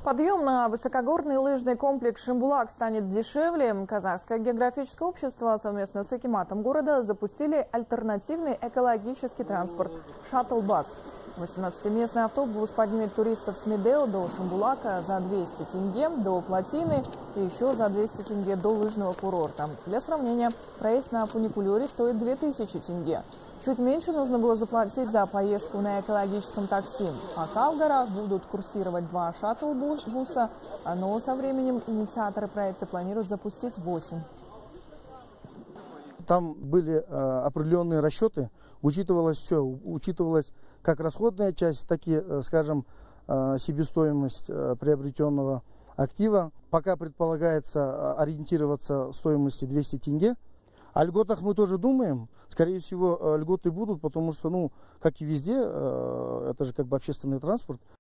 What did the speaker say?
Подъем на высокогорный лыжный комплекс «Шимбулак» станет дешевле. Казахское географическое общество совместно с акиматом города запустили альтернативный экологический транспорт – шаттл-бас. 18-местный автобус поднимет туристов с Медео до Шимбулака за 200 тенге, до Плотины и еще за 200 тенге до лыжного курорта. Для сравнения, проезд на фуникулере стоит 2000 тенге. Чуть меньше нужно было заплатить за поездку на экологическом такси. Пока в горах будут курсировать 2 шаттл-буса, но со временем инициаторы проекта планируют запустить 8. Там были определенные расчеты, учитывалось все, учитывалась как расходная часть, так и, скажем, себестоимость приобретенного актива. Пока предполагается ориентироваться в стоимости 200 тенге. О льготах мы тоже думаем. Скорее всего, льготы будут, потому что, как и везде, это же как бы общественный транспорт.